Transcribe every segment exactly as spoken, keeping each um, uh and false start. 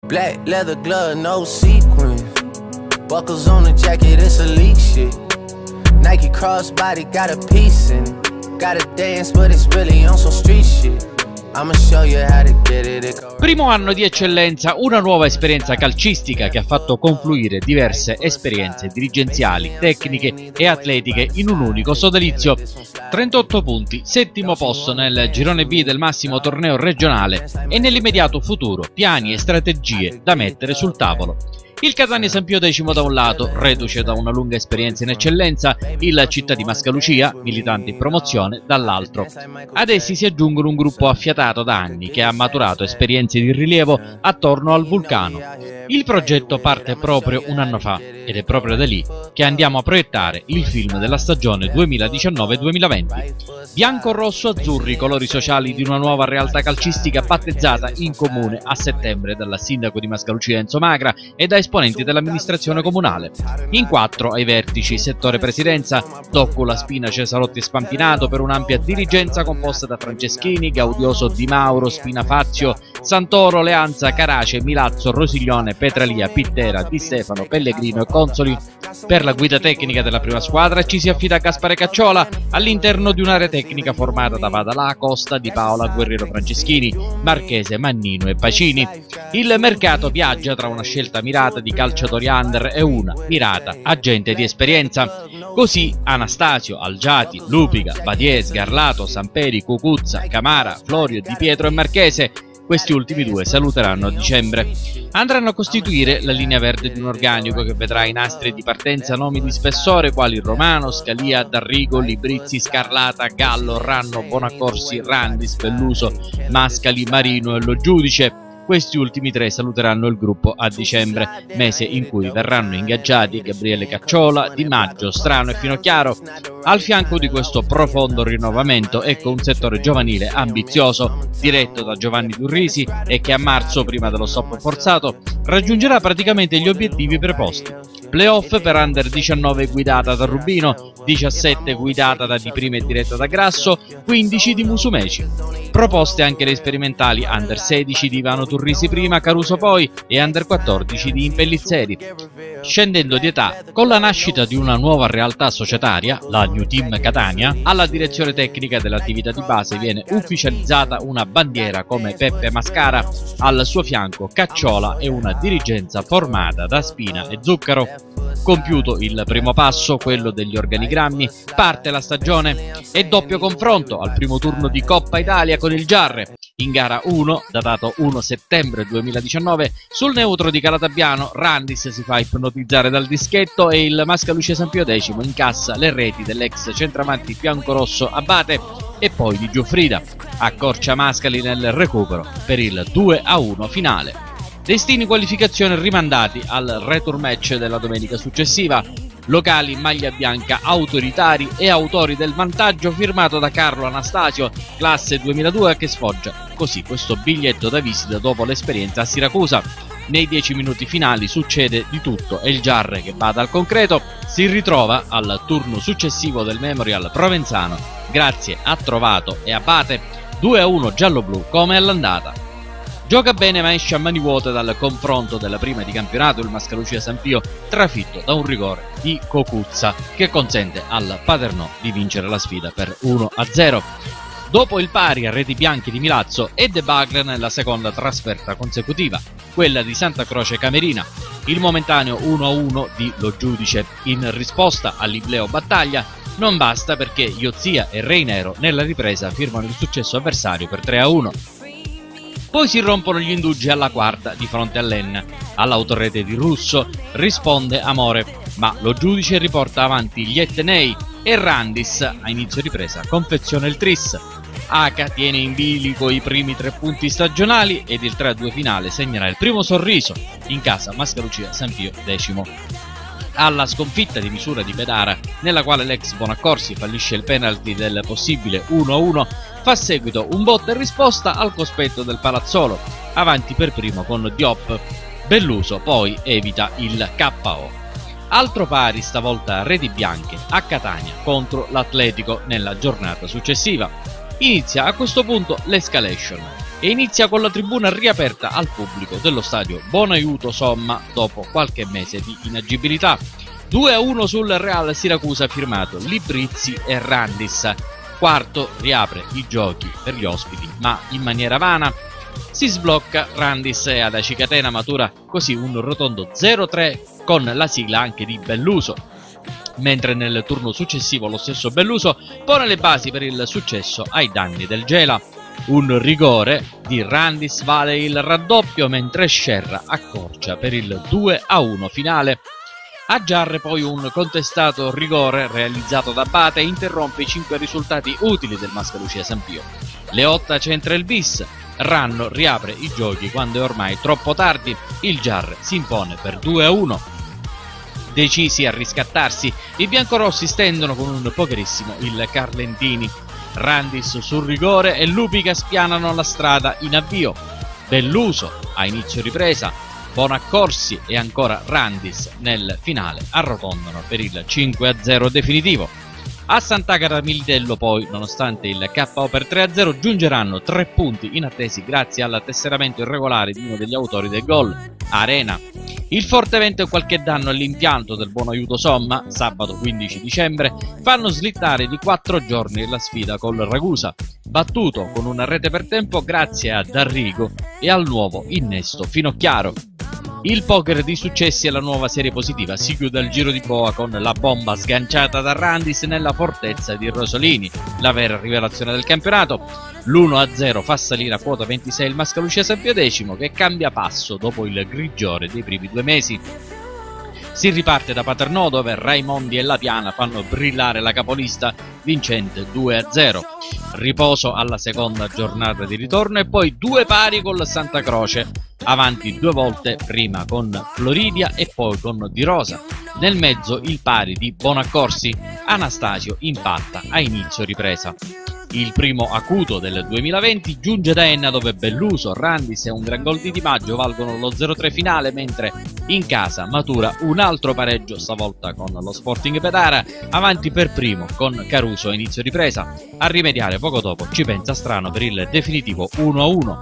Black leather glove, no sequins. Buckles on the jacket, it's elite shit. Nike crossbody got a piece in it. Gotta dance, but it's really on some street shit. I'ma show you how to get it. Primo anno di eccellenza, una nuova esperienza calcistica che ha fatto confluire diverse esperienze dirigenziali, tecniche e atletiche in un unico sodalizio. trentotto punti, settimo posto nel girone B del massimo torneo regionale e nell'immediato futuro piani e strategie da mettere sul tavolo. Il Catania San Pio X da un lato, reduce da una lunga esperienza in eccellenza, il Città di Mascalucia, militante in promozione, dall'altro. Ad essi si aggiungono un gruppo affiatato da anni che ha maturato esperienze di rilievo attorno al Vulcano. Il progetto parte proprio un anno fa ed è proprio da lì che andiamo a proiettare il film della stagione duemiladiciannove duemilaventi. Bianco-rosso-azzurri, colori sociali di una nuova realtà calcistica battezzata in comune a settembre dal sindaco di Mascalucia Enzo Magra e da esponenti dell'amministrazione comunale. In quattro ai vertici, settore presidenza, Doccula, Spina, Cesarotti e Spampinato per un'ampia dirigenza composta da Franceschini, Gaudioso, Di Mauro, Spina Fazio, Santoro, Leanza, Carace, Milazzo, Rosiglione, Petralia, Pittera, Di Stefano, Pellegrino e Consoli. Per la guida tecnica della prima squadra ci si affida a Gaspare Cacciola all'interno di un'area tecnica formata da Vadalà, Costa, Di Paola, Guerriero Franceschini, Marchese, Mannino e Pacini. Il mercato viaggia tra una scelta mirata di calciatori under e una mirata agente di esperienza. Così Anastasio, Algiati, Lupica, Badier, Sgarlato, Samperi, Cucuzza, Camara, Florio, Di Pietro e Marchese. Questi ultimi due saluteranno a dicembre. Andranno a costituire la linea verde di un organico che vedrà in astri di partenza nomi di spessore quali Romano, Scalia, Darrigo, Librizzi, Scarlata, Gallo, Ranno, Bonaccorsi, Randis, Belluso, Mascali, Marino e Lo Giudice. Questi ultimi tre saluteranno il gruppo a dicembre, mese in cui verranno ingaggiati Gabriele Cacciola, Di Maggio, Strano e Finocchiaro. Al fianco di questo profondo rinnovamento ecco un settore giovanile ambizioso, diretto da Giovanni Turrisi e che a marzo, prima dello stop forzato, raggiungerà praticamente gli obiettivi preposti. Playoff per under diciannove guidata da Rubino, diciassette guidata da Di Prima e diretta da Grasso, quindici di Musumeci. Proposte anche le sperimentali under sedici di Ivano Turrisi prima, Caruso poi e under quattordici di Impellizzeri. Scendendo di età, con la nascita di una nuova realtà societaria, la New Team Catania, alla direzione tecnica dell'attività di base viene ufficializzata una bandiera come Peppe Mascara, al suo fianco Cacciola e una dirigenza formata da Spina e Zuccaro. Compiuto il primo passo, quello degli organigrammi, parte la stagione e doppio confronto al primo turno di Coppa Italia con il Giarre. In gara uno, datato primo settembre duemiladiciannove, sul neutro di Calatabbiano, Randis si fa ipnotizzare dal dischetto e il Mascalucia San Pio X incassa le reti dell'ex centravanti biancorosso Abate e poi di Giuffrida. Accorcia Mascali nel recupero per il due a uno finale. Destini qualificazione rimandati al return match della domenica successiva. Locali in maglia bianca autoritari e autori del vantaggio firmato da Carlo Anastasio, classe duemiladue, che sfoggia così questo biglietto da visita dopo l'esperienza a Siracusa. Nei dieci minuti finali succede di tutto e il Giarre, che va dal concreto, si ritrova al turno successivo del Memorial Provenzano grazie a Trovato e Abate, due a uno giallo-blu come all'andata. Gioca bene ma esce a mani vuote dal confronto della prima di campionato il Mascalucia San Pio, trafitto da un rigore di Cocuzza che consente al Paternò di vincere la sfida per uno a zero. Dopo il pari a reti bianche di Milazzo e debacle nella seconda trasferta consecutiva, quella di Santa Croce Camerina, il momentaneo uno a uno di Lo Giudice in risposta all'Ibleo Battaglia non basta perché Iozia e Reinero nella ripresa firmano il successo avversario per tre a uno. Poi si rompono gli indugi alla quarta di fronte all'Enna. All'autorete di Russo risponde Amore, ma Lo Giudice riporta avanti gli Etnei e Randis a inizio ripresa confeziona il tris. Aca tiene in bilico i primi tre punti stagionali ed il tre a due finale segnerà il primo sorriso in casa Mascalucia San Pio X. Alla sconfitta di misura di Pedara, nella quale l'ex Bonaccorsi fallisce il penalty del possibile uno a uno, fa seguito un botta e risposta al cospetto del Palazzolo, avanti per primo con Diop. Belluso poi evita il K O. Altro pari stavolta a reti bianche a Catania contro l'Atletico nella giornata successiva. Inizia a questo punto l'escalation. e inizia con la tribuna riaperta al pubblico dello stadio Bonaiuto Somma dopo qualche mese di inagibilità. due a uno sul Real Siracusa firmato Librizzi e Randis. Quarto riapre i giochi per gli ospiti, ma in maniera vana. Si sblocca Randis e ad Aci Catena matura così un rotondo zero a tre con la sigla anche di Belluso, mentre nel turno successivo lo stesso Belluso pone le basi per il successo ai danni del Gela. Un rigore di Randis vale il raddoppio, mentre Scerra accorcia per il due a uno finale. A Giarre poi un contestato rigore realizzato da Bate interrompe i cinque risultati utili del Mascalucia San Pio. Leotta centra il bis, Ranno riapre i giochi quando è ormai troppo tardi, il Giarre si impone per due a uno. Decisi a riscattarsi, i biancorossi stendono con un pokerissimo il Carlentini. Randis sul rigore e Lupica spianano la strada in avvio. Belluso a inizio ripresa, Bonaccorsi e ancora Randis nel finale arrotondano per il cinque a zero definitivo. A Sant'Agata Militello poi, nonostante il K O per tre a zero, giungeranno tre punti inattesi grazie al tesseramento irregolare di uno degli autori del gol, Arena. Il forte vento e qualche danno all'impianto del Bonaiuto Somma, sabato quindici dicembre, fanno slittare di quattro giorni la sfida col Ragusa, battuto con una rete per tempo grazie a D'Arrigo e al nuovo innesto Finocchiaro. Il poker di successi e la nuova serie positiva si chiude al giro di boa con la bomba sganciata da Randis nella fortezza di Rosolini, la vera rivelazione del campionato. L'uno a zero fa salire a quota ventisei il Mascalucia San Pio X, che cambia passo dopo il grigiore dei primi due mesi. Si riparte da Paternò, dove Raimondi e La Piana fanno brillare la capolista vincente due a zero. Riposo alla seconda giornata di ritorno e poi due pari col Santa Croce, avanti due volte, prima con Floridia e poi con Di Rosa. Nel mezzo il pari di Bonaccorsi, Anastasio impatta a inizio ripresa. Il primo acuto del duemilaventi giunge da Enna, dove Belluso, Randis e un gran gol di Di Maggio valgono lo zero a tre finale, mentre in casa matura un altro pareggio, stavolta con lo Sporting Petara, avanti per primo con Caruso a inizio ripresa. A rimediare poco dopo ci pensa Strano per il definitivo uno a uno.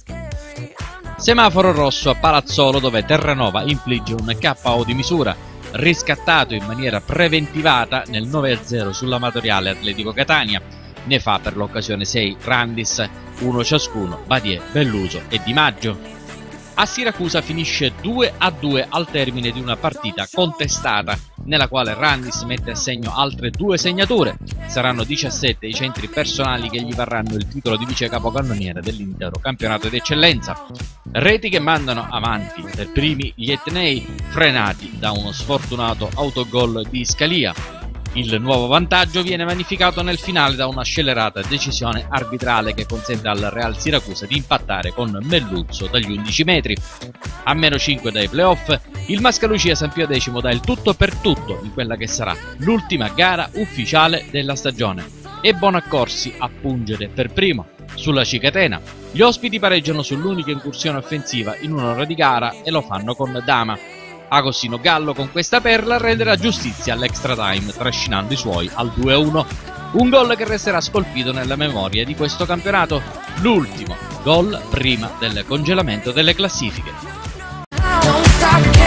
Semaforo rosso a Palazzolo, dove Terranova infligge un K O di misura, riscattato in maniera preventivata nel nove a zero sull'amatoriale Atletico Catania. Ne fa per l'occasione sei Randis, uno ciascuno, Badier, Belluso e Di Maggio. A Siracusa finisce due a due al termine di una partita contestata, nella quale Randis mette a segno altre due segnature. Saranno diciassette i centri personali che gli varranno il titolo di vice capocannoniere dell'intero campionato d'eccellenza. Reti che mandano avanti per primi gli etnei, frenati da uno sfortunato autogol di Scalia. Il nuovo vantaggio viene magnificato nel finale da una scellerata decisione arbitrale che consente al Real Siracusa di impattare con Melluzzo dagli undici metri. A meno cinque dai playoff, il Mascalucia San Pio X dà il tutto per tutto in quella che sarà l'ultima gara ufficiale della stagione e Bonaccorsi a pungere per primo. Sulla Aci Catena, gli ospiti pareggiano sull'unica incursione offensiva in un'ora di gara e lo fanno con Dama. Agostino Gallo con questa perla renderà giustizia all'extra time, trascinando i suoi al due a uno. Un gol che resterà scolpito nella memoria di questo campionato, l'ultimo gol prima del congelamento delle classifiche.